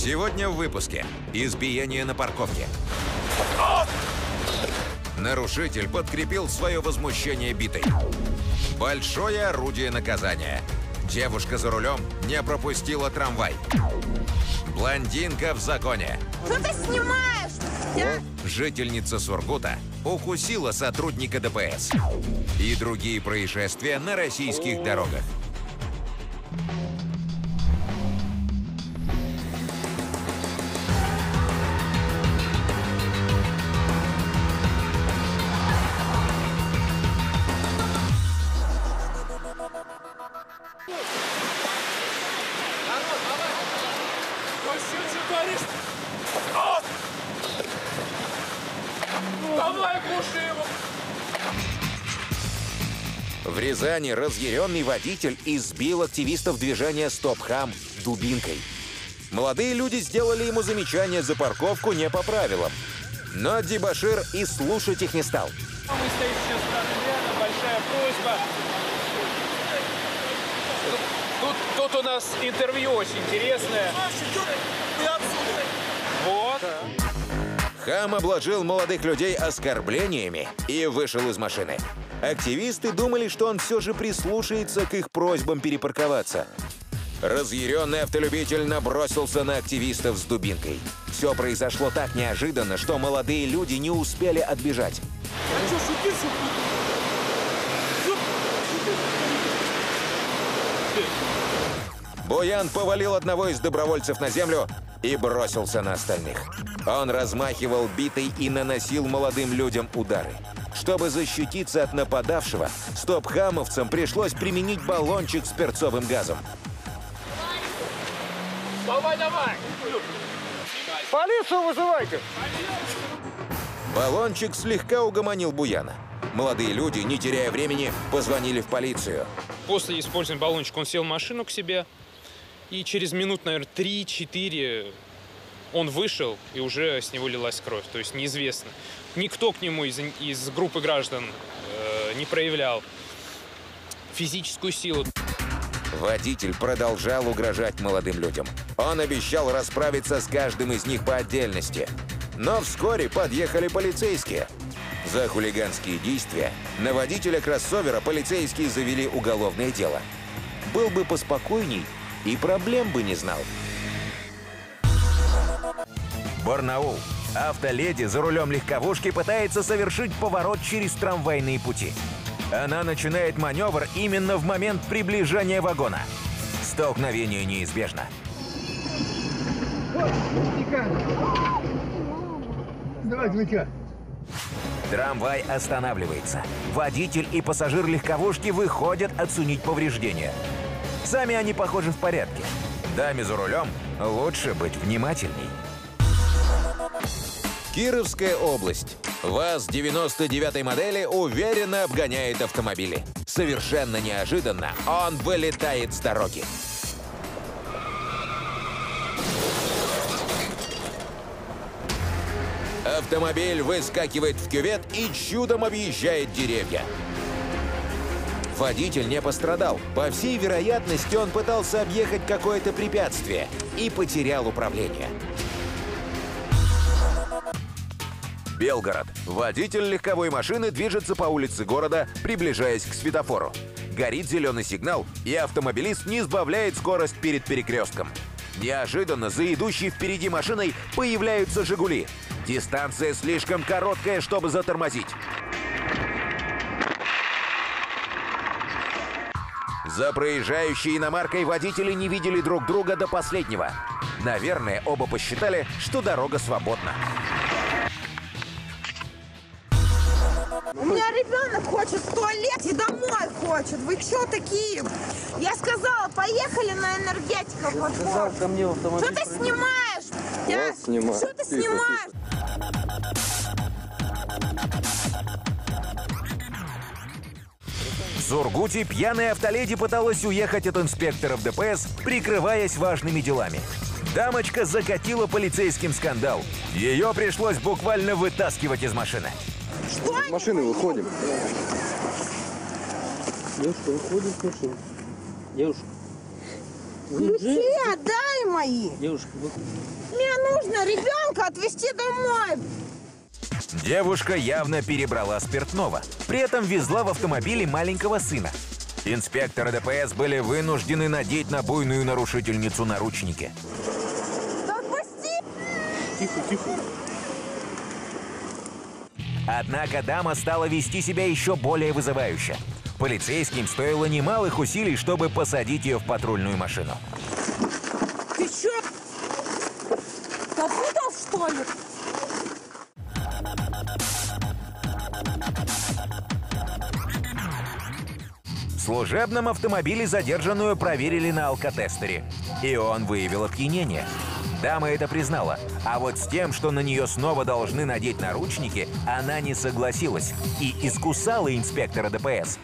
Сегодня в выпуске. Избиение на парковке. Нарушитель подкрепил свое возмущение битой. Большое орудие наказания. Девушка за рулем не пропустила трамвай. Блондинка в законе. Что ты снимаешь? Жительница Сургута укусила сотрудника ДПС. И другие происшествия на российских дорогах. В Рязани разъяренный водитель избил активистов движения «Стоп-хам» дубинкой. Молодые люди сделали ему замечание за парковку не по правилам. Но дебошир и слушать их не стал. Мы стоим сейчас рядом, большая просьба. Тут у нас интервью очень интересное. Вот. Хам обложил молодых людей оскорблениями и вышел из машины. Активисты думали, что он все же прислушается к их просьбам перепарковаться. Разъяренный автолюбитель набросился на активистов с дубинкой. Все произошло так неожиданно, что молодые люди не успели отбежать. Буян повалил одного из добровольцев на землю и бросился на остальных. Он размахивал битой и наносил молодым людям удары. Чтобы защититься от нападавшего, стоп-хамовцам пришлось применить баллончик с перцовым газом. Давай, давай! Полицию вызывайте! Баллончик слегка угомонил Буяна. Молодые люди, не теряя времени, позвонили в полицию. После использования баллончика он сел в машину к себе. И через минут, наверное, 3-4 он вышел, и уже с него лилась кровь. То есть неизвестно. Никто к нему из группы граждан не проявлял физическую силу. Водитель продолжал угрожать молодым людям. Он обещал расправиться с каждым из них по отдельности. Но вскоре подъехали полицейские. За хулиганские действия на водителя кроссовера полицейские завели уголовное дело. Был бы поспокойней, и проблем бы не знал. Барнаул. Автоледи за рулем легковушки пытается совершить поворот через трамвайные пути. Она начинает маневр именно в момент приближения вагона. Столкновение неизбежно. Трамвай останавливается. Водитель и пассажир легковушки выходят оценить повреждения. Сами они, похоже, в порядке. Даме за рулем лучше быть внимательней. Кировская область. ВАЗ 99-й модели уверенно обгоняет автомобили. Совершенно неожиданно он вылетает с дороги. Автомобиль выскакивает в кювет и чудом объезжает деревья. Водитель не пострадал. По всей вероятности, он пытался объехать какое-то препятствие и потерял управление. Белгород. Водитель легковой машины движется по улице города, приближаясь к светофору. Горит зеленый сигнал, и автомобилист не сбавляет скорость перед перекрестком. Неожиданно за идущей впереди машиной появляются «Жигули». Дистанция слишком короткая, чтобы затормозить. За проезжающей иномаркой водители не видели друг друга до последнего. Наверное, оба посчитали, что дорога свободна. У меня ребенок хочет в туалет и домой хочет. Вы что такие? Я сказала, поехали на энергетиков. Что ты снимаешь? Что ты снимаешь? В Сургуте пьяная автоледи пыталась уехать от инспекторов ДПС, прикрываясь важными делами. Дамочка закатила полицейским скандал. Ее пришлось буквально вытаскивать из машины. Что? Из машины выходим. Девушка, выходим с машины. Девушка. Ключи отдай мои. Девушка, Мне нужно ребенка отвезти домой. Девушка явно перебрала спиртного. При этом везла в автомобиле маленького сына. Инспекторы ДПС были вынуждены надеть на буйную нарушительницу наручники. Отпусти. тихо, тихо. Однако дама стала вести себя еще более вызывающе. Полицейским стоило немалых усилий, чтобы посадить ее в патрульную машину. Ты чё? Попутал, что ли? В служебном автомобиле задержанную проверили на алкотестере. И он выявил опьянение. Дама это признала. А вот с тем, что на нее снова должны надеть наручники, она не согласилась и искусала инспектора ДПС.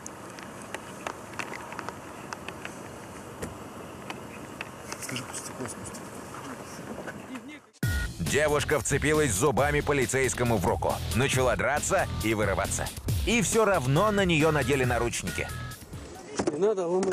Девушка вцепилась зубами полицейскому в руку, начала драться и вырываться. И все равно на нее надели наручники. Не надо ломать.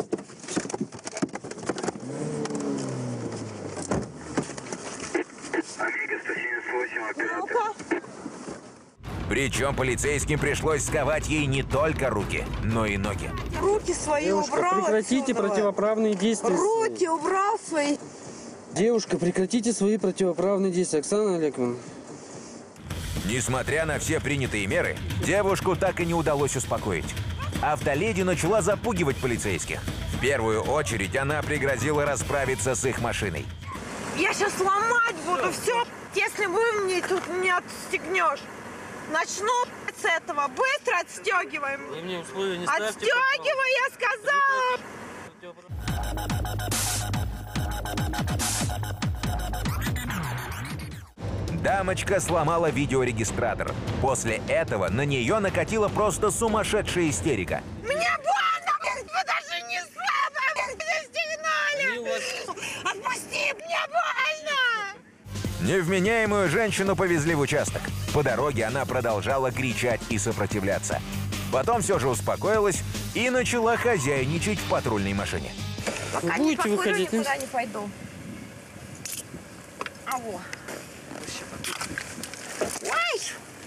Ну-ка. Причем полицейским пришлось сковать ей не только руки, но и ноги. Руки свои Девушка, убрал прекратите отсюда. противоправные действия. Руки убрал свои. Девушка, прекратите свои противоправные действия. Оксана Олеговна. Несмотря на все принятые меры, девушку так и не удалось успокоить. Автоледи начала запугивать полицейских. В первую очередь она пригрозила расправиться с их машиной. Я сейчас ломать буду все, если вы мне тут не отстегнешь. Начну с этого. Быстро отстегиваем. Вы мне условия не ставьте. Отстегивай, я сказала. Дамочка сломала видеорегистратор. После этого на нее накатила просто сумасшедшая истерика. Мне больно! Вы даже не застегнули! Отпусти, мне больно! Невменяемую женщину повезли в участок. По дороге она продолжала кричать и сопротивляться. Потом все же успокоилась и начала хозяйничать в патрульной машине. Пока Будете не покурю, выходить? никуда не пойду. Ау. Ой!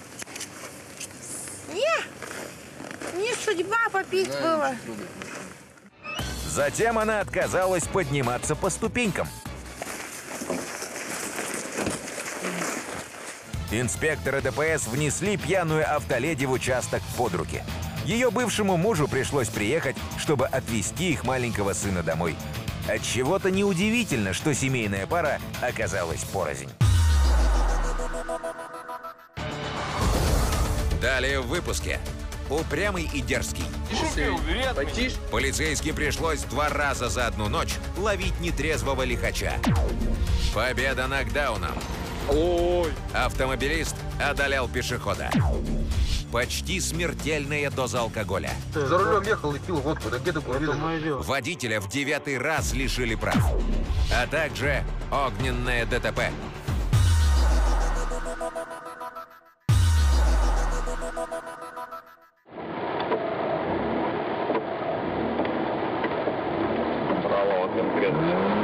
Не судьба попить было. Затем она отказалась подниматься по ступенькам. Инспекторы ДПС внесли пьяную автоледи в участок под руки. Ее бывшему мужу пришлось приехать, чтобы отвезти их маленького сына домой. Отчего-то неудивительно, что семейная пара оказалась порознь. Далее в выпуске. Упрямый и дерзкий. Потише. Полицейским пришлось 2 раза за одну ночь ловить нетрезвого лихача. Победа нокдауном. Ой. Автомобилист одолел пешехода. Почти смертельная доза алкоголя. За рулем ехал и пил водку, да где ты курил? Водителя в 9-й раз лишили прав. А также огненное ДТП. Право, вот конкретно.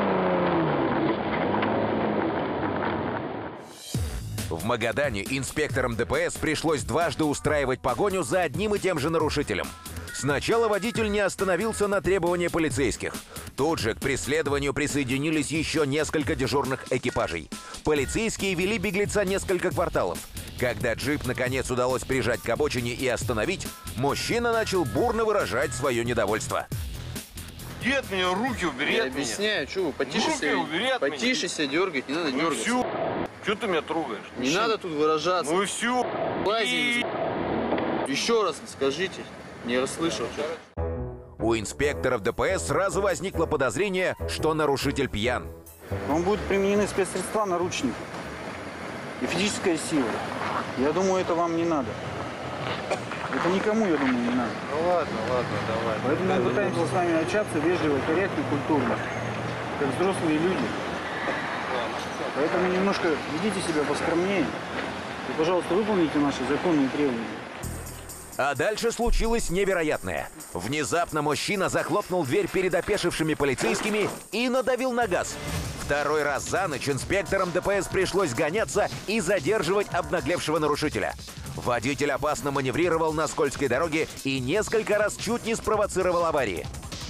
В Магадане инспекторам ДПС пришлось дважды устраивать погоню за одним и тем же нарушителем. Сначала водитель не остановился на требования полицейских. Тут же к преследованию присоединились еще несколько дежурных экипажей. Полицейские вели беглеца несколько кварталов. Когда джип наконец удалось прижать к обочине и остановить, мужчина начал бурно выражать свое недовольство. Иди от меня, руки убери Я от меня. объясняю, что вы потише Руки себя, убери от потише себя дергать, не надо Ну дергать. всю. Че ты меня трогаешь? Не надо тут выражаться. Ну и всю. Лазить. Еще раз скажите. Не расслышал. У инспекторов ДПС сразу возникло подозрение, что нарушитель пьян. Вам будут применены спецсредства, наручники и физическая сила. Я думаю, это вам не надо. Это никому, я думаю, не надо. Ну ладно, давай. Поэтому мы пытаемся с вами общаться вежливо, корректно, культурно, как взрослые люди. Поэтому немножко ведите себя поскромнее и, пожалуйста, выполните наши законные требования. А дальше случилось невероятное. Внезапно мужчина захлопнул дверь перед опешившими полицейскими и надавил на газ. Второй раз за ночь инспекторам ДПС пришлось гоняться и задерживать обнаглевшего нарушителя. Водитель опасно маневрировал на скользкой дороге и несколько раз чуть не спровоцировал аварии.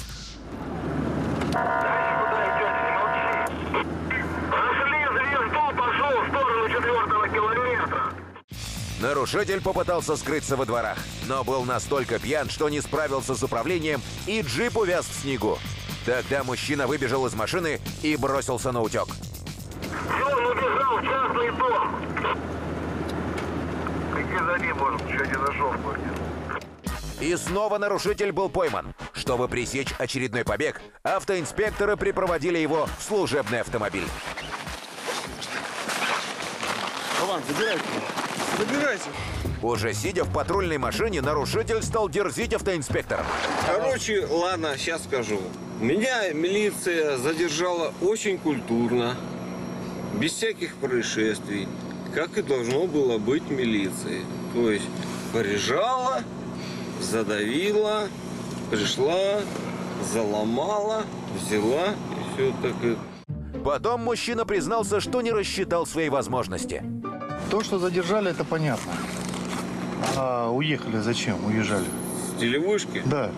Нарушитель попытался скрыться во дворах, но был настолько пьян, что не справился с управлением, и джип увяз в снегу. Тогда мужчина выбежал из машины и бросился на утек. Он убежал в частный дом. Ты за ним, может, еще не зашел в квартиру. И снова нарушитель был пойман. Чтобы пресечь очередной побег, автоинспекторы припроводили его в служебный автомобиль. Иван, забирайте. Забирайте. Уже сидя в патрульной машине, нарушитель стал дерзить автоинспектором. Короче, ладно, сейчас скажу. Меня милиция задержала очень культурно, без всяких происшествий, как и должно было быть милицией. То есть порежала, задавила, пришла, заломала, взяла и все так и... Потом мужчина признался, что не рассчитал свои возможности. То, что задержали, это понятно. А уехали зачем? Уезжали? С телевышки? Да.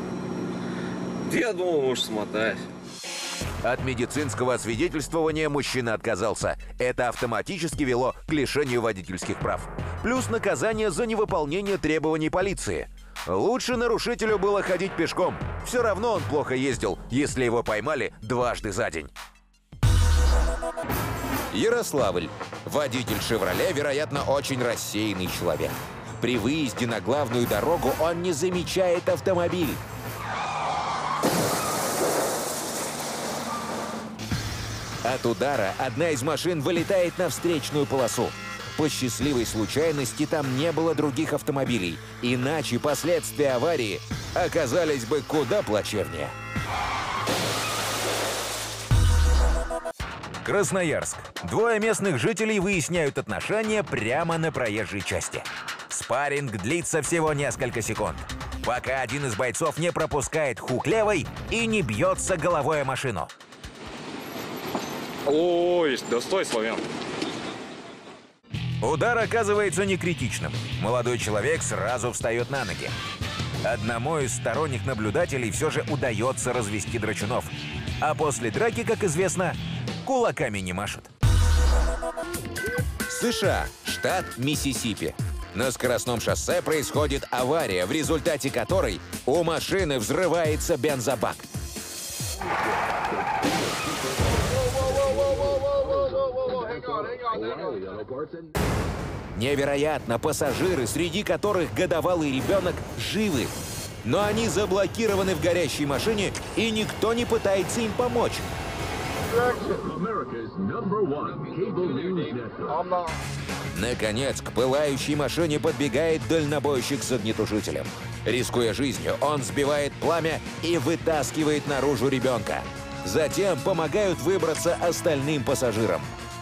Я думал, может, смотать. От медицинского освидетельствования мужчина отказался. Это автоматически вело к лишению водительских прав. Плюс наказание за невыполнение требований полиции. Лучше нарушителю было ходить пешком. Все равно он плохо ездил, если его поймали дважды за день. Ярославль. Водитель «Шевроле», вероятно, очень рассеянный человек. При выезде на главную дорогу он не замечает автомобиль. От удара одна из машин вылетает на встречную полосу. По счастливой случайности там не было других автомобилей, иначе последствия аварии оказались бы куда плачевнее. Красноярск. Двое местных жителей выясняют отношения прямо на проезжей части. Спарринг длится всего несколько секунд, пока один из бойцов не пропускает хук левой и не бьется головой о машину. Ой, да стой, славян. Удар оказывается не критичным. Молодой человек сразу встает на ноги. Одному из сторонних наблюдателей все же удается развести драчунов. А после драки, как известно, кулаками не машут. США, штат Миссисипи. На скоростном шоссе происходит авария, в результате которой у машины взрывается бензобак. Невероятно, пассажиры, среди которых годовалый ребенок, живы. Но они заблокированы в горящей машине, и никто не пытается им помочь. Наконец, к пылающей машине подбегает дальнобойщик с огнетушителем. Рискуя жизнью, он сбивает пламя и вытаскивает наружу ребенка. Затем помогают выбраться остальным пассажирам.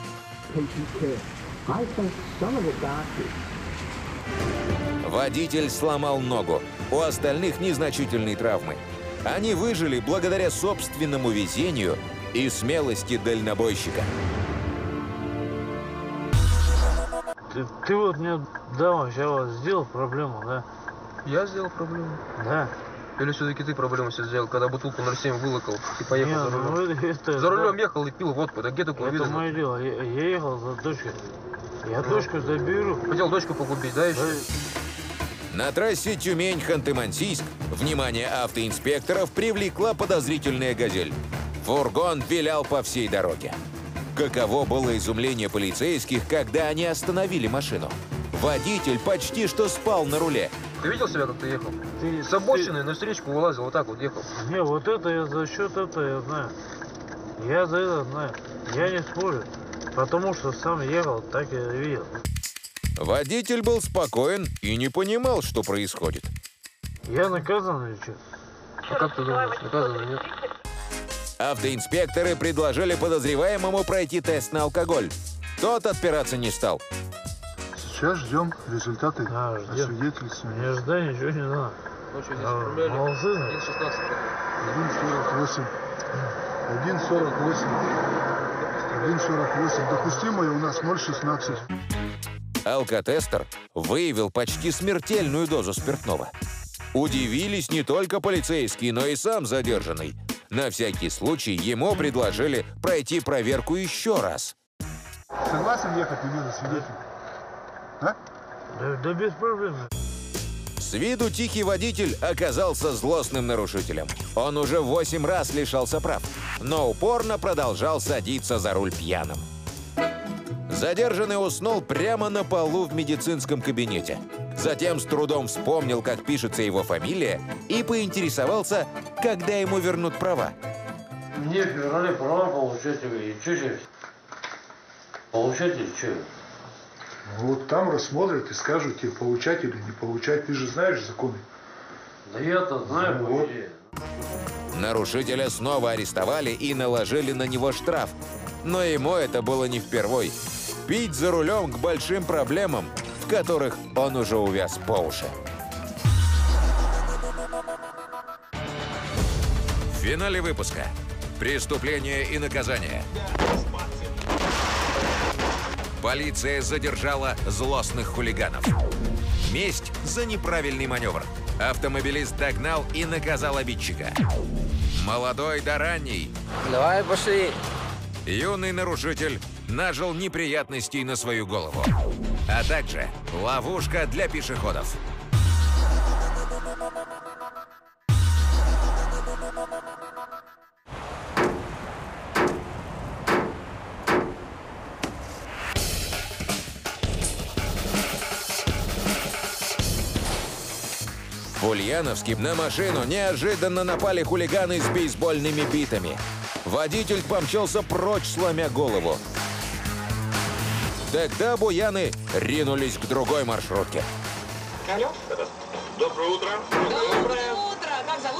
Водитель сломал ногу. У остальных незначительные травмы. Они выжили благодаря собственному везению и смелости дальнобойщика. Ты вот мне давай сейчас сделал проблему, да? Я сделал проблему? Да. Или все-таки ты проблему себе сделал, когда бутылку 0,7 вылокал и поехал не, за рулем? Это, за рулем ехал и пил водку, да где такое видно? Это мое дело. Я ехал за дочкой. Я дочку заберу. Хотел дочку погубить, да, еще? На трассе Тюмень-Ханты-Мансийск внимание автоинспекторов привлекла подозрительная «Газель». Фургон вилял по всей дороге. Каково было изумление полицейских, когда они остановили машину. Водитель почти что спал на руле. Ты видел себя, как ты ехал? Ты с обочины на встречку вылазил, вот так вот ехал. Не, вот это я за счет этого я знаю. Я за это знаю. Я не спорю. Потому что сам ехал, так я видел. Водитель был спокоен и не понимал, что происходит. Я наказан или что? А как ты думаешь, наказан или нет? Автоинспекторы предложили подозреваемому пройти тест на алкоголь. Тот отпираться не стал. Сейчас ждем результаты освидетельствования. Не ждай, ничего не надо. Ночью здесь оформляли 1.16. 1.48. 1.48. Допустимое у нас 0.16. Алкотестер выявил почти смертельную дозу спиртного. Удивились не только полицейские, но и сам задержанный. На всякий случай ему предложили пройти проверку еще раз. Согласен ехать на место свидетеля? А? Да без проблем. С виду тихий водитель оказался злостным нарушителем. Он уже 8 раз лишался прав, но упорно продолжал садиться за руль пьяным. Задержанный уснул прямо на полу в медицинском кабинете. Затем с трудом вспомнил, как пишется его фамилия, и поинтересовался, когда ему вернут права. Мне в феврале права получать, и что же? Получать или что? Вот там рассмотрят и скажут тебе, получать или не получать. Ты же знаешь законы. Да я-то знаю, ну, вот. Нарушителя снова арестовали и наложили на него штраф. Но ему это было не впервой. Пить за рулем к большим проблемам, в которых он уже увяз по уши. В финале выпуска. Преступление и наказание. Полиция задержала злостных хулиганов. Месть за неправильный маневр. Автомобилист догнал и наказал обидчика. Молодой да ранний. Давай, пошли. Юный нарушитель нажил неприятностей на свою голову. А также ловушка для пешеходов. В Ульяновске на машину неожиданно напали хулиганы с бейсбольными битами. Водитель помчался прочь, сломя голову. Тогда буяны ринулись к другой маршрутке. Алло? Доброе утро. Доброе утро. Как зовут?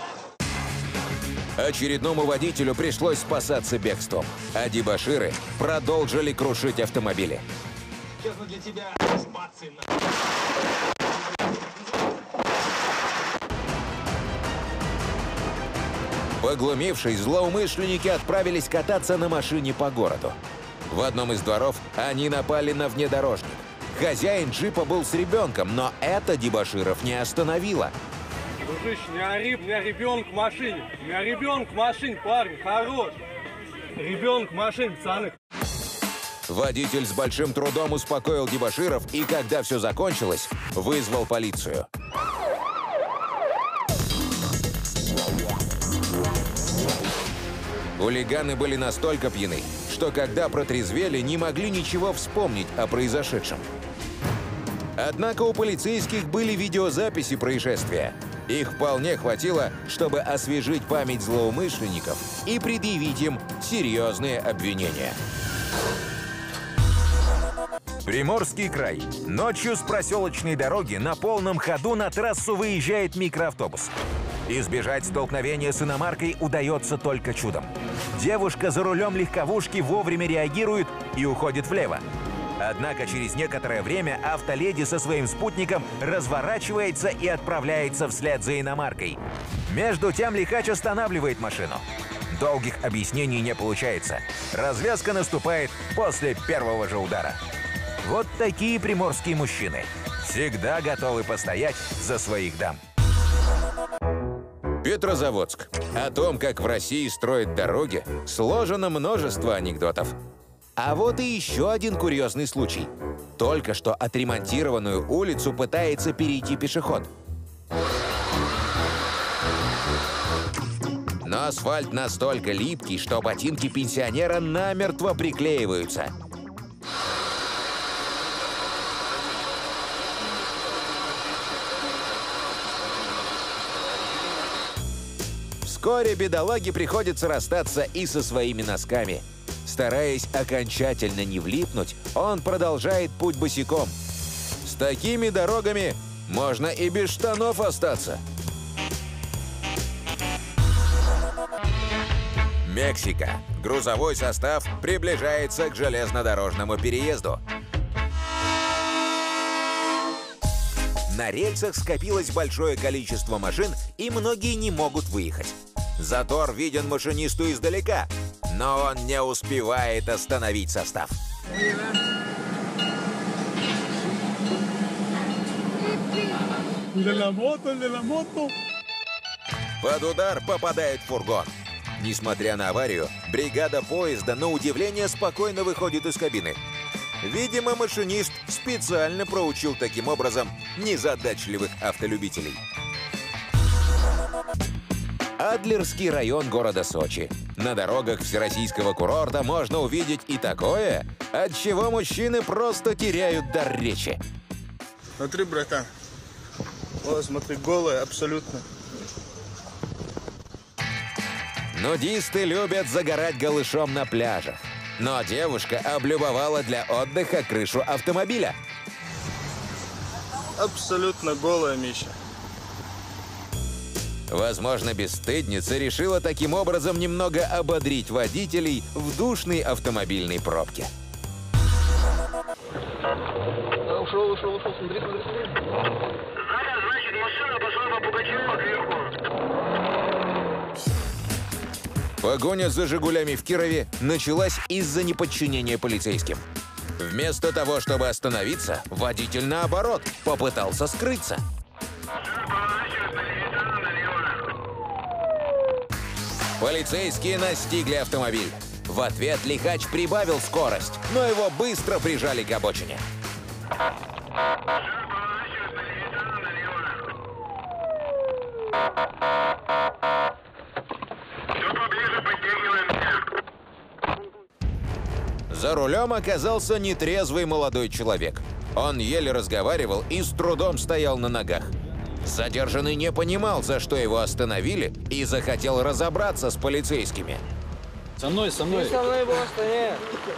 Очередному водителю пришлось спасаться бегством, а дебоширы продолжили крушить автомобили. Сейчас мы для тебя спацы. Поглумившись, злоумышленники отправились кататься на машине по городу. В одном из дворов они напали на внедорожник. Хозяин джипа был с ребенком, но это дебоширов не остановило. Дружище, не ори, у меня ребенок в машине. У меня ребенок в машине, парни, хорош. Ребенок в машине, пацаны. Водитель с большим трудом успокоил дебоширов и, когда все закончилось, вызвал полицию. Хулиганы были настолько пьяны, что когда протрезвели, не могли ничего вспомнить о произошедшем. Однако у полицейских были видеозаписи происшествия. Их вполне хватило, чтобы освежить память злоумышленников и предъявить им серьезные обвинения. Приморский край. Ночью с проселочной дороги на полном ходу на трассу выезжает микроавтобус. Избежать столкновения с иномаркой удается только чудом. Девушка за рулем легковушки вовремя реагирует и уходит влево. Однако через некоторое время автоледи со своим спутником разворачивается и отправляется вслед за иномаркой. Между тем лихач останавливает машину. Долгих объяснений не получается. Развязка наступает после первого же удара. Вот такие приморские мужчины. Всегда готовы постоять за своих дам. Петрозаводск. О том, как в России строят дороги, сложено множество анекдотов. А вот и еще один курьезный случай. Только что отремонтированную улицу пытается перейти пешеход. Но асфальт настолько липкий, что ботинки пенсионера намертво приклеиваются. Вскоре бедолаге приходится расстаться и со своими носками. Стараясь окончательно не влипнуть, он продолжает путь босиком. С такими дорогами можно и без штанов остаться. Мексика. Грузовой состав приближается к железнодорожному переезду. На рельсах скопилось большое количество машин, и многие не могут выехать. Затор виден машинисту издалека, но он не успевает остановить состав. Под удар попадает фургон. Несмотря на аварию, бригада поезда на удивление спокойно выходит из кабины. Видимо, машинист специально проучил таким образом незадачливых автолюбителей. Адлерский район города Сочи. На дорогах всероссийского курорта можно увидеть и такое, от чего мужчины просто теряют дар речи. Смотри, братан. О, смотри, голая абсолютно. Нудисты любят загорать голышом на пляжах. Но девушка облюбовала для отдыха крышу автомобиля. Абсолютно голая, Миша. Возможно, бесстыдница решила таким образом немного ободрить водителей в душной автомобильной пробке. Ушел, смотри. Значит, машина пошла по Пугачева кверху. Погоня за «Жигулями» в Кирове началась из-за неподчинения полицейским. Вместо того, чтобы остановиться, водитель, наоборот, попытался скрыться. Полицейские настигли автомобиль. В ответ лихач прибавил скорость, но его быстро прижали к обочине. За рулем оказался нетрезвый молодой человек. Он еле разговаривал и с трудом стоял на ногах. Задержанный не понимал, за что его остановили, и захотел разобраться с полицейскими. Со мной. Ты со мной просто нет.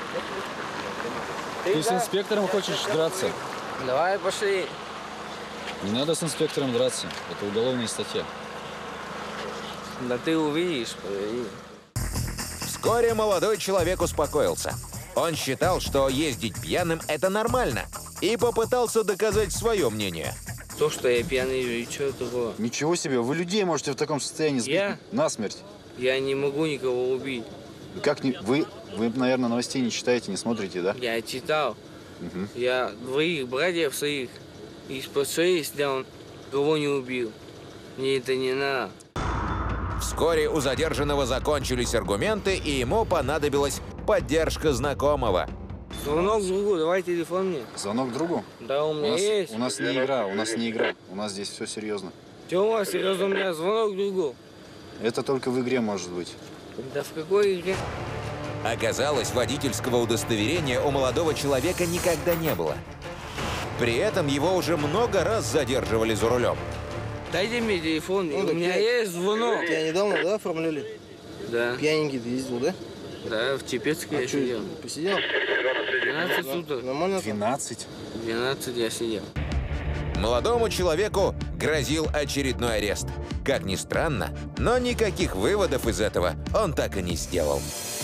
Ты с инспектором хочешь драться? Давай, пошли. Не надо с инспектором драться. Это уголовная статья. Да ты увидишь, погоди. Вскоре молодой человек успокоился. Он считал, что ездить пьяным – это нормально, и попытался доказать свое мнение. То, что я пьяный, и что такого? Ничего себе, вы людей можете в таком состоянии сбить насмерть. Я не могу никого убить. Как не... Вы, наверное, новостей не читаете, не смотрите, да? Я читал. Я двоих братьев своих из-под шеи снял, кого не убил. Мне это не надо. Вскоре у задержанного закончились аргументы, и ему понадобилась поддержка знакомого. Звонок другу, давай телефон мне. Звонок другу? Да, у меня есть. У нас не игра, у нас здесь все серьезно. Что у вас серьезно? У меня звонок другу. Это только в игре может быть. Да в какой игре? Оказалось, водительского удостоверения у молодого человека никогда не было. При этом его уже много раз задерживали за рулем. Дайте мне телефон, у меня есть звонок. Тебя недавно, да, оформляли? Да. Пьяненький ты ездил, да? Да, в Чепецке я сидел. Посидел? 12 суток. Нормально? 12? 12 я сидел. Молодому человеку грозил очередной арест. Как ни странно, но никаких выводов из этого он так и не сделал.